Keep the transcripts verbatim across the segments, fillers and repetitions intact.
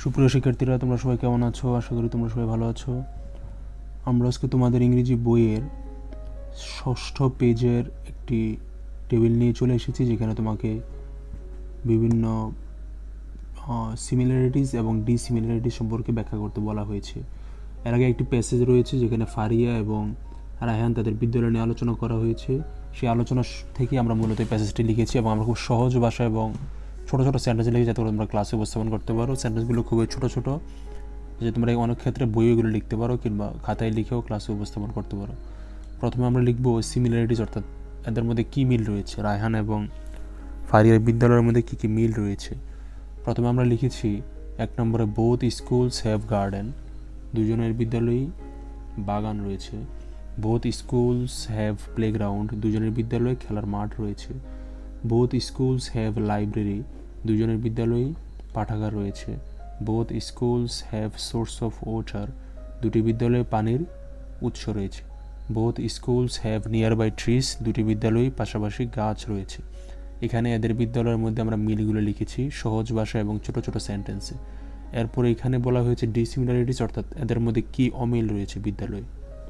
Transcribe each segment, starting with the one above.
সুপ্রিয় শিক্ষার্থীরা, তোমরা সবাই কেমন আছো? আশা করি তোমরা সবাই ভালো আছো। আমরা আজকে তোমাদের ইংরেজি বইয়ের ষষ্ঠ পেজের একটি টেবিল নিয়ে চলে এসেছি, যেখানে তোমাকে বিভিন্ন সিমিলারিটিস এবং ডিসিমিলারিটিস সম্পর্কে ব্যাখ্যা করতে বলা হয়েছে। এর আগে একটি প্যাসেজ রয়েছে যেখানে ফারিয়া এবং রায়হান তাদের বিদ্যালয় নিয়ে আলোচনা করা হয়েছে। সেই আলোচনা থেকে আমরা মূলত এই প্যাসেজটি লিখেছি এবং আমরা খুব সহজ ভাষা এবং ছোটো ছোটো সেন্টেন্স লিখে যাতে তোমরা ক্লাসে উপস্থাপন করতে পারো। সেন্টেন্সগুলো খুবই ছোটো ছোটো, যে তোমরা অনেক ক্ষেত্রে বইগুলো লিখতে পারো কিংবা খাতায় লিখেও ক্লাসে উপস্থাপন করতে পারো। প্রথমে আমরা লিখবো সিমিলারিটিস, অর্থাৎ এদের মধ্যে কী মিল রয়েছে, রায়হান এবং ফারিয়ার বিদ্যালয়ের মধ্যে কী কী মিল রয়েছে। প্রথমে আমরা লিখেছি এক নম্বরে বোথ স্কুলস হ্যাভ গার্ডেন, দুজনের বিদ্যালয়েই বাগান রয়েছে। বোথ স্কুলস হ্যাভ প্লেগ্রাউন্ড, দুজনের বিদ্যালয়ে খেলার মাঠ রয়েছে। বোথ স্কুলস হ্যাভ লাইব্রেরি, দুজনের বিদ্যালয়েই পাঠাগার রয়েছে। Both schools have source of water, দুটি বিদ্যালয়ে পানির উৎস রয়েছে। Both schools have nearby trees, দুটি বিদ্যালয়েই পাশাপাশি গাছ রয়েছে। এখানে এদের বিদ্যালয়ের মধ্যে আমরা মিলগুলো লিখেছি সহজ ভাষা এবং ছোট ছোট সেন্টেন্সে। এরপরে এখানে বলা হয়েছে ডিসিমিলারিটিস, অর্থাৎ এদের মধ্যে কী অমিল রয়েছে বিদ্যালয়ে।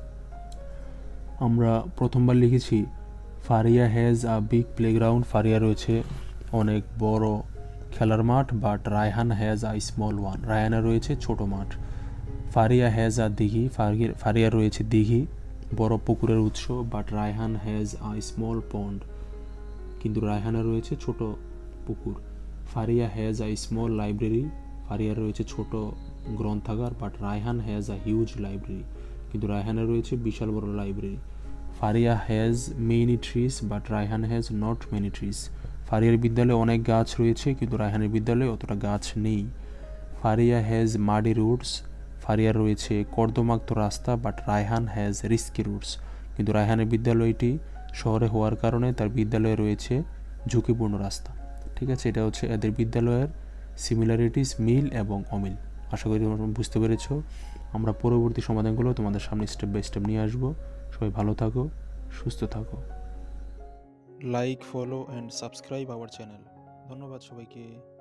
আমরা প্রথমবার লিখেছি Faria has a big playground, Faria রয়েছে অনেক বড় খেলার মাঠ, but Raihan has a small one, Raihana রয়েছে ছোট মাঠ। ফারিয়া হ্যাজ আ দিঘি, ফারিয়া রয়েছে দিঘি বড় পুকুরের উৎস, but Raihan has a small pond, কিন্তু রায়হানা রয়েছে ছোট পুকুর। Faria has a small library, Faria রয়েছে ছোট গ্রন্থাগার, but Raihan has a huge library, কিন্তু রায়হানা রয়েছে বিশাল বড় library. Faria has many trees, but Raihan has not many trees, ফারিয়ার বিদ্যালয়ে অনেক গাছ রয়েছে কিন্তু রায়হানের বিদ্যালয়ে অতটা গাছ নেই। ফারিয়া হ্যাজ মাডি রুটস, ফারিয়ার রয়েছে কর্দমাক্ত রাস্তা, but Raihan has risky routes, কিন্তু রায়হানের বিদ্যালয়টি শহরে হওয়ার কারণে তার বিদ্যালয়ে রয়েছে ঝুঁকিপূর্ণ রাস্তা। ঠিক আছে, এটা হচ্ছে এদের বিদ্যালয়ের সিমিলারিটিস, মিল এবং অমিল। আশা করি তোমরা বুঝতে পেরেছ। আমরা পরবর্তী সমাধানগুলো তোমাদের সামনে স্টেপ বাই স্টেপ নিয়ে আসবো। সবাই ভালো থাকো, সুস্থ থাকো। Like, follow and subscribe our channel. ধন্যবাদ সবাইকে।